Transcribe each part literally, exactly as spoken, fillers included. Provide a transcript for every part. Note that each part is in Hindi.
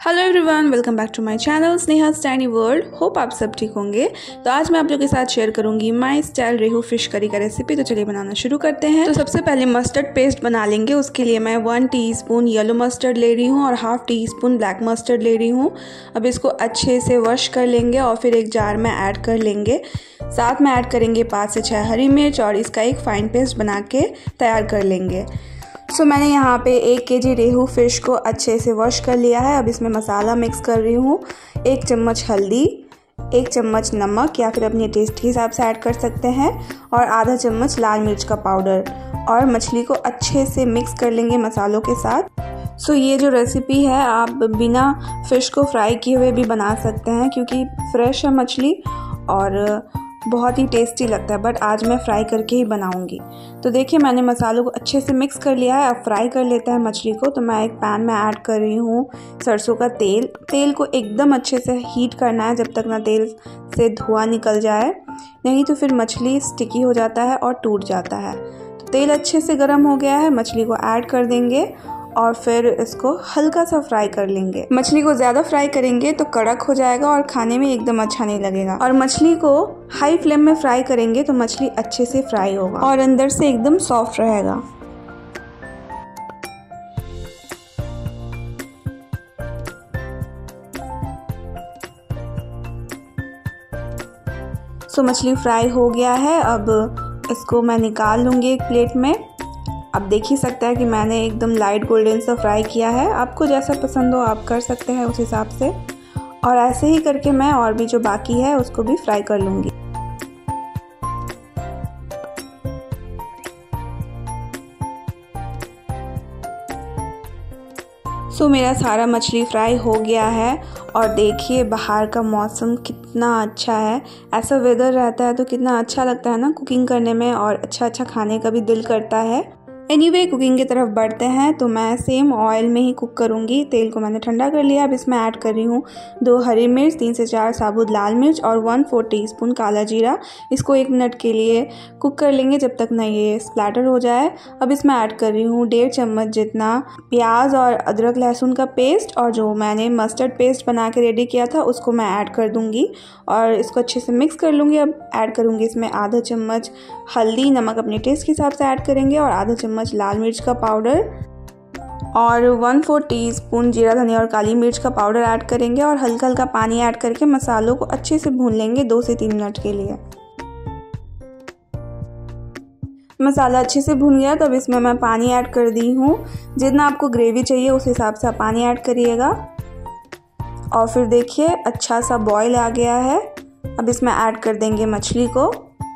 Hello everyone, welcome back to my channel Sneha's tiny world. Hope आप सब ठीक होंगे। तो आज मैं आप लोगों के साथ शेयर करूंगी माय स्टाइल रेहू फिश करी का रेसिपी। तो चलिए बनाना शुरू करते हैं। तो सबसे पहले मस्टर्ड पेस्ट बना लेंगे। उसके लिए मैं वन टीस्पून येलो मस्टर्ड ले रही हूँ और half teaspoon black mustard ले रही हूँ। अब इसको अच्छे से वॉश कर लेंगे और फिर एक जार में ऐड कर लेंगे। साथ में ऐड करेंगे पाँच से छः हरी मिर्च और इसका एक फाइन पेस्ट बना के तैयार कर लेंगे। सो so, मैंने यहाँ पे एक केजी रेहू फिश को अच्छे से वॉश कर लिया है। अब इसमें मसाला मिक्स कर रही हूँ। एक चम्मच हल्दी, एक चम्मच नमक या फिर अपने टेस्ट के हिसाब से ऐड कर सकते हैं और आधा चम्मच लाल मिर्च का पाउडर, और मछली को अच्छे से मिक्स कर लेंगे मसालों के साथ। सो so, ये जो रेसिपी है आप बिना फ़िश को फ्राई किए हुए भी बना सकते हैं क्योंकि फ्रेश है मछली और बहुत ही टेस्टी लगता है, बट आज मैं फ्राई करके ही बनाऊंगी। तो देखिए मैंने मसालों को अच्छे से मिक्स कर लिया है। अब फ्राई कर लेते हैं मछली को। तो मैं एक पैन में ऐड कर रही हूँ सरसों का तेल। तेल को एकदम अच्छे से हीट करना है जब तक ना तेल से धुआं निकल जाए, नहीं तो फिर मछली स्टिकी हो जाता है और टूट जाता है। तो तेल अच्छे से गर्म हो गया है, मछली को ऐड कर देंगे और फिर इसको हल्का सा फ्राई कर लेंगे। मछली को ज़्यादा फ्राई करेंगे तो कड़क हो जाएगा और खाने में एकदम अच्छा नहीं लगेगा। और मछली को हाई फ्लेम में फ्राई करेंगे तो मछली अच्छे से फ्राई होगा और अंदर से एकदम सॉफ्ट रहेगा। सो मछली फ्राई हो गया है। अब इसको मैं निकाल लूँगी एक प्लेट में। अब देख ही सकते हैं कि मैंने एकदम लाइट गोल्डन सा फ्राई किया है। आपको जैसा पसंद हो आप कर सकते हैं उस हिसाब से, और ऐसे ही करके मैं और भी जो बाकी है उसको भी फ्राई कर लूँगी। सो मेरा सारा मछली फ्राई हो गया है और देखिए बाहर का मौसम कितना अच्छा है। ऐसा वेदर रहता है तो कितना अच्छा लगता है ना कुकिंग करने में, और अच्छा अच्छा खाने का भी दिल करता है। एनीवे anyway, कुकिंग की तरफ बढ़ते हैं। तो मैं सेम ऑयल में ही कुक करूँगी। तेल को मैंने ठंडा कर लिया। अब इसमें ऐड कर रही हूँ दो हरी मिर्च, तीन से चार साबुत लाल मिर्च और वन फोर टीस्पून काला जीरा। इसको एक मिनट के लिए कुक कर लेंगे जब तक ना ये स्प्लैटर हो जाए। अब इसमें ऐड कर रही हूँ डेढ़ चम्मच जितना प्याज और अदरक लहसुन का पेस्ट, और जो मैंने मस्टर्ड पेस्ट बना के रेडी किया था उसको मैं ऐड कर दूँगी और इसको अच्छे से मिक्स कर लूँगी। अब ऐड करूँगी इसमें आधा चम्मच हल्दी, नमक अपने टेस्ट के हिसाब से ऐड करेंगे, और आधा चम्मच लाल मिर्च का पाउडर और वन फोर टीस्पून जीरा धनिया और काली मिर्च का पाउडर ऐड करेंगे, और हल्का हल्का पानी ऐड करके मसालों को अच्छे से भून लेंगे दो से तीन मिनट के लिए। मसाला अच्छे से भून गया तो अब इसमें मैं पानी ऐड कर दी हूँ। जितना आपको ग्रेवी चाहिए उस हिसाब से आप पानी ऐड करिएगा। और फिर देखिए अच्छा सा बॉईल आ गया है। अब इसमें ऐड कर देंगे मछली को।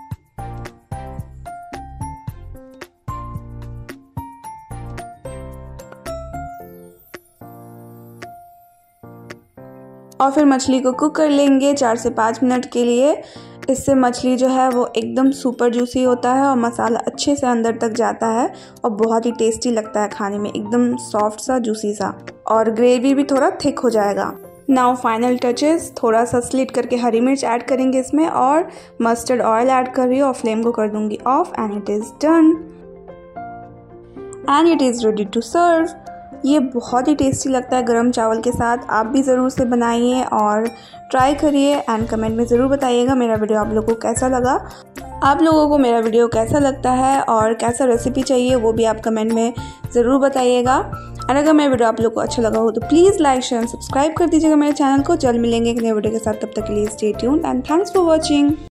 और फिर मछली को कुक कर लेंगे चार से पाँच मिनट के लिए। इससे मछली जो है वो एकदम सुपर जूसी होता है और मसाला अच्छे से अंदर तक जाता है और बहुत ही टेस्टी लगता है खाने में, एकदम सॉफ्ट सा जूसी सा, और ग्रेवी भी थोड़ा थिक हो जाएगा। नाउ फाइनल टचेस, थोड़ा सा स्लिट करके हरी मिर्च ऐड करेंगे इसमें और मस्टर्ड ऑयल ऐड कर रही हूँ और फ्लेम को कर दूंगी off, and it is done and it is ready to serve. ये बहुत ही टेस्टी लगता है गरम चावल के साथ। आप भी ज़रूर से बनाइए और ट्राई करिए एंड कमेंट में ज़रूर बताइएगा मेरा वीडियो आप लोगों को कैसा लगा। आप लोगों को मेरा वीडियो कैसा लगता है और कैसा रेसिपी चाहिए वो भी आप कमेंट में ज़रूर बताइएगा। और अगर मेरा वीडियो आप लोगों को अच्छा लगा हो तो please like share and subscribe कर दीजिएगा मेरे चैनल को। जल्द मिलेंगे एक नए वीडियो के साथ, तब तक के लिए stay tuned and thanks for watching.